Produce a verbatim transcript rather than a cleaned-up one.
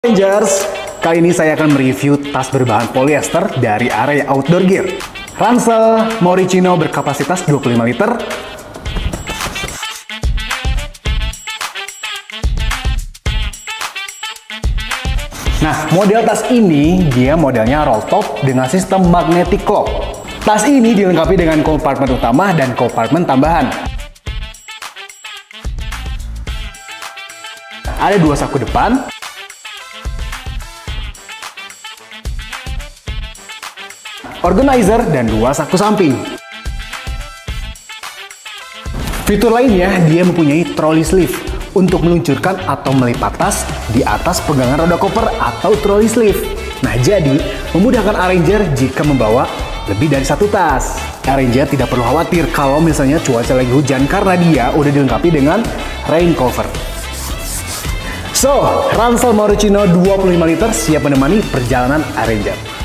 Rangers, kali ini saya akan mereview tas berbahan polyester dari area Outdoor Gear. Ransel Moricino berkapasitas dua puluh lima liter. Nah, model tas ini dia modelnya roll top dengan sistem magnetic lock. Tas ini dilengkapi dengan kompartemen utama dan kompartemen tambahan. Ada dua saku depan, organizer, dan dua saku samping. Fitur lainnya, dia mempunyai trolley sleeve untuk meluncurkan atau melipat tas di atas pegangan roda koper atau trolley sleeve. Nah, jadi memudahkan Arranger jika membawa lebih dari satu tas. Arranger tidak perlu khawatir kalau misalnya cuaca lagi hujan karena dia udah dilengkapi dengan rain cover. So, Ransel Moricino dua puluh lima liter siap menemani perjalanan Arranger.